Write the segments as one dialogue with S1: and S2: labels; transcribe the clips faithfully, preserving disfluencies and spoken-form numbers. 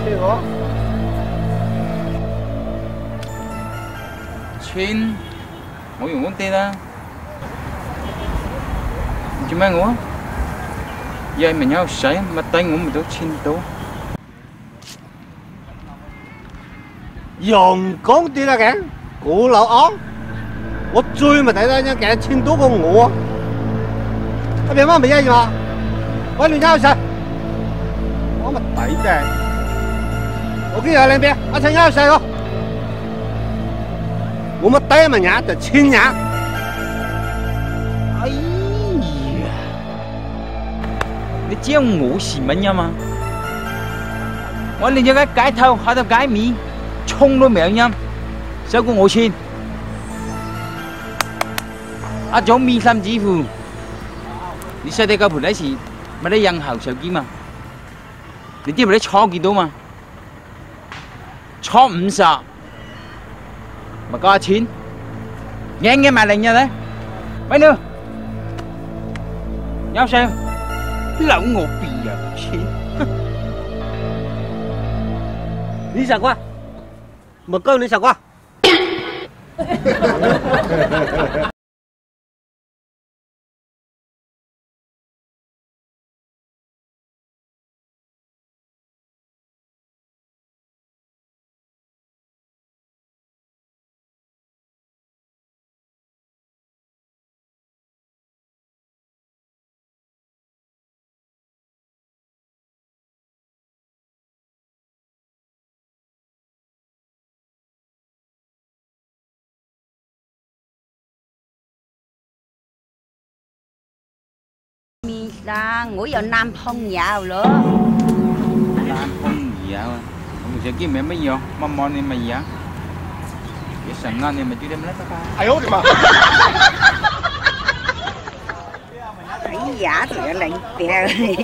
S1: 俾我。
S2: 錢我用嗰啲啦，做咩我？giờ mình nhau sấy mà tay ngủ mình都chín到。
S1: 用講啲啦嘅，古老安，我最咪睇到人嘅錢多過我啊！阿邊媽咪一樣啊，我亂nhau晒，我咪抵嘅。我今日兩邊，阿陳nhau晒咯，我咪抵咪呀，就錢呀。
S2: 哎呀，你知道我是乜嘢嘛？我連咗個街頭喺度街面，衝都未有音，收過我錢。阿總面心支付，你細啲個盤底時咪啲印後手機嘛？你知唔知你錯幾多嘛？錯五十，咪加錢，硬嘅埋零日咧，喂你，有sao？lão ngột bì à chị
S1: Lý sao quá một câu lý sao quá
S3: là ngủ vào Nam Phong dạo nữa.
S2: Nam Phong dạo à? Ông sẽ kiếm mẹ mấy giờ? Mâm mòn này mày dạo? Cái sẵn ngon này mà chưa đem lấy các bạn.
S1: Ai hốt đi mà.
S3: Thấy giả thì nó lạnh tè.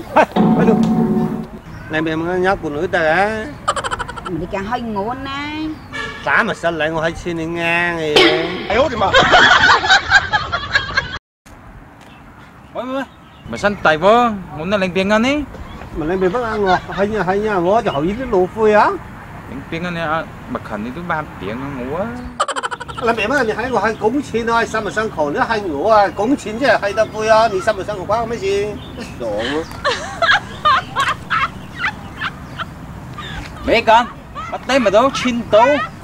S1: Này mẹ mà nhớ phụ nữ ta á.
S3: Mình đi càng hơi ngủ nè.
S1: Xã mà sao lại ngồi hai xin đi ngang thì. Ai hốt đi mà.
S2: Ôi ôi. Mà săn tay vô, muốn nó lên tiền ăn đi.
S1: Mà lên biển bắt ăn ngọt, hay nha hay nha, ngó cho hậu với lũ phơi á.
S2: Lên tiền ăn này, mà khẩn thì tôi ba tiền ngủ á.
S1: Lên biển bắt ăn hay ngọt hay cống chín thôi, sao mà săn khổ nữa hay ngủ à, cống chín chứ hay ta phơi á, thì sao mà săn khổ quá mấy gì? Đồ.
S2: Mẹ con, bắt tay mà đâu chín tố.